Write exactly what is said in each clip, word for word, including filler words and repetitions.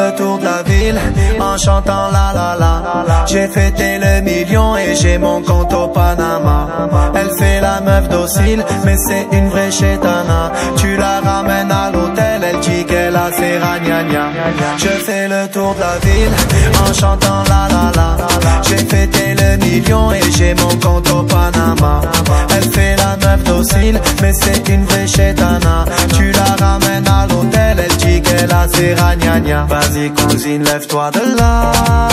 le tour de la ville en chantant la la la. J'ai fêté le million et j'ai mon compte au Panama. Elle fait la meuf docile, mais c'est une vraie chétana. Tu la ramènes à l'hôtel, elle dit qu'elle a ses ragnagnas. Je fais le tour de la ville en chantant la la la. J'ai fêté le million et j'ai mon compte au Panama. Elle fait la meuf docile, mais c'est une vraie chétana. Tu la ramènes à l'hôtel, elle dit qu'elle a ses ragnagnas. Vas-y cousine, lève-toi de là.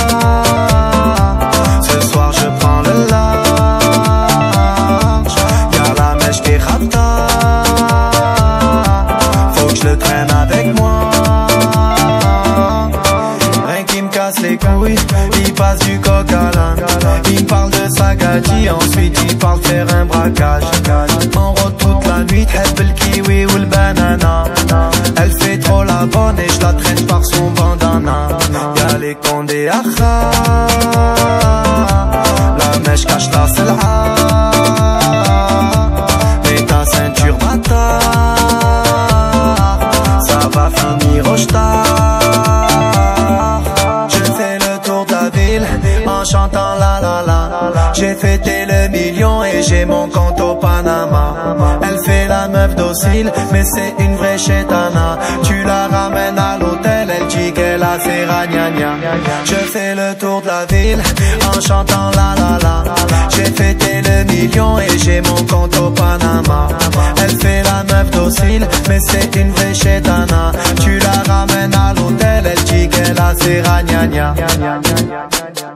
Ce soir je prends le large. Y'a la mèche qui rapta. Faut que je le traîne avec moi. Rien qui me casse les couilles, il passe du coq à l'âne. Il parle de sa gadji, ensuite il parle de faire un braquage. En route toute la nuit, t'heb le kiwi ou le banana. Elle fait trop la bonne et je la traîne par son bandana. Y'a les condés à kha, la mèche cache la selha. Mets ta ceinture bâtard, ça va finir au star. Je fais le tour de la ville en chantant la la la. J'ai fêté le million et j'ai mon compte au Panama. Elle fait la meuf docile, mais c'est une vraie chétana. Tu la ramènes à l'hôtel, elle dit qu'elle a ses ragnagnas. Je fais le tour de la ville en chantant la la la. J'ai fêté le million et j'ai mon compte au Panama. Elle fait la meuf docile, mais c'est une vraie chétana. Tu la ramènes à l'hôtel, elle dit qu'elle a ses ragnagnas.